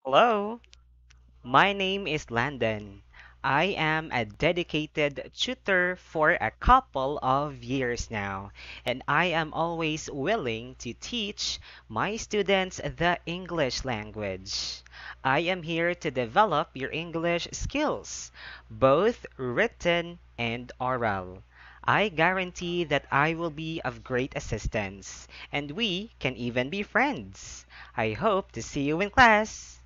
Hello, my name is Landon. I am a dedicated tutor for a couple of years now, and I am always willing to teach my students the English language. I am here to develop your English skills, both written and oral. I guarantee that I will be of great assistance, and we can even be friends. I hope to see you in class.